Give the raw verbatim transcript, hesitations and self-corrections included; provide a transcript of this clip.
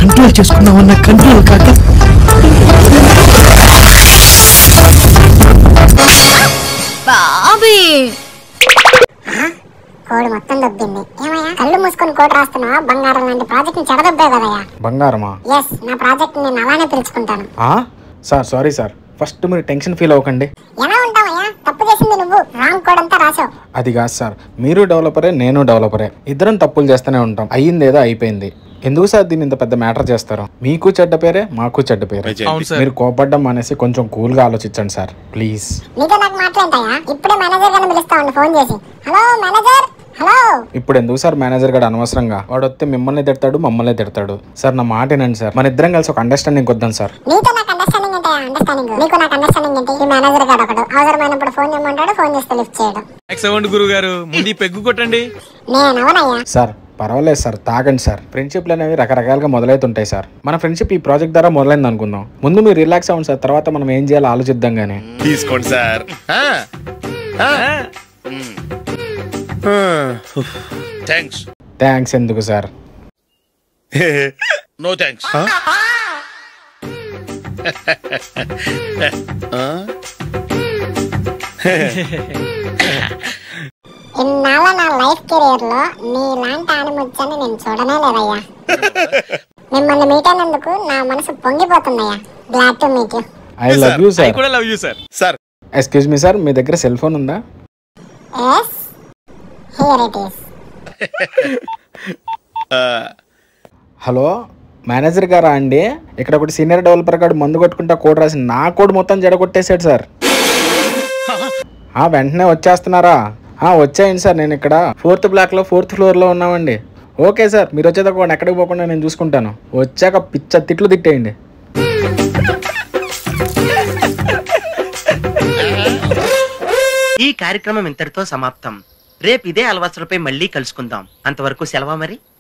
Control చేసుకున్నామన్న control కాక బాబీ కోడి మొత్తం దొబ్బింది. ఏమయ్యా కళ్ళు మూసుకొని కోడి రాస్తున్నావా? బంగారం లాంటి ప్రాజెక్ట్ ని చెడదొబ్బావు కదయ్యా. బంగారమా? ఎస్, నా ప్రాజెక్ట్ నేను అలానే పిలుచుకుంటాను. సార్ సారీ సార్, ఫస్ట్ మీరు టెన్షన్ ఫీల్ అవ్వకండి. ఎలా ఉంటావయ్యా? తప్పు చేసింది నువ్వు, రాంగ్ కోడ్ అంతా రాసావు. అది కాదు సార్, మీరు డెవలపరే నేను డెవలపరే, ఇద్దరం తప్పులు చేస్తూనే ఉంటాం. అయ్యింది ఏదో అయిపోయింది. ఎందుకు సార్ దీన్ని ఇంత పెద్ద మ్యాటర్ చేస్తారు? మీకు చెడ్డ పేరే, మాకు చెడ్డ పేరే. మీరు కోపడ్డం మానేసి కొంచెం కూల్ గా ఆలోచించండి సార్ ప్లీజ్. నీతో నాకు మాట్లాడతాయా? ఇప్పుడే మేనేజర్ గారిని పిలుస్తా ఉండి ఫోన్ చేసి. Hello manager, hello. ఇప్పుడు ఎందుకు సార్ మేనేజర్ గారు అనవసరంగా? వాడు వస్తే మిమ్మల్ని తిడతాడు, మమ్మల్ని తిడతాడు. సార్ నా మాట ఏనండి సార్, మన ఇద్దరం కలిసి ఒక అండర్స్టాండింగ్ వద్దాం సార్. నీతో నాకు అండర్స్టాండింగ్ అంటే అండర్స్టాండింగ్, నీకు నాకు అండర్స్టాండింగ్ ఏంటి? ఈ మేనేజర్ గారు ఒకడు అవసరమైనప్పుడు ఫోన్ చేయమంటాడు, ఫోన్ చేస్తే లిఫ్ట్ చేయడం. ఎక్సలెంట్ గురుగారు, ముందు పెగ్గు కొట్టండి. నేను అవనయ్యా. సార్ పర్వాలేదు సార్, తాగండి సార్. ఫ్రెండ్షిప్లు అనేవి రకరకాలుగా మొదలవుతుంటాయి సార్. మన ఫ్రెండ్షిప్ ఈ ప్రాజెక్ట్ ద్వారా మొదలైంది అనుకుందాం. ముందు మీరు రిలాక్స్ అవ్వండి సార్, తర్వాత మనం ఏం చేయాలో ఆలోచిద్దాం గానీ. తీసుకోండి సార్. థ్యాంక్స్. థ్యాంక్స్ ఎందుకు సార్? No thanks. ఇన్నాళ్ళ నా లైఫ్ కెరీర్ లో నీలాంటి ఆనిముచ్చని నేను చూడనే లేదయ్యా. మిమ్మల్ని మీట్ అయినందుకు నా మనసు పొంగిపోతుందయ్యా. Glad to meet you. I love you sir. I కూడా love you sir. Sir excuse me sir, మీ దగ్గర సెల్ ఫోన్ ఉందా? yes, here it is. Hello manager గారా అండి? ఇక్కడ ఒకటి సీనియర్ డెవలపర్ గారు మందు కొట్టుకుంటా కోడ్ రాసి నా కోడ్ మొత్తం జడగొట్టేశాడు సార్. వెంటనే వచ్చేస్తున్నారా? వచ్చేయండి సార్, నేను ఇక్కడ ఫోర్త్ బ్లాక్ లో ఫోర్త్ ఫ్లోర్ లో ఉన్నామండి. ఓకే సార్, మీరు వచ్చేదాకా ఎక్కడికి పోకుండా నేను చూసుకుంటాను. వచ్చాక పిచ్చ తిట్లు తిట్టేయండి. ఈ కార్యక్రమం ఇంతటితో సమాప్తం. రేపు ఇదే అలవాసులపై మళ్ళీ కలుసుకుందాం. అంతవరకు సెలవు మరి.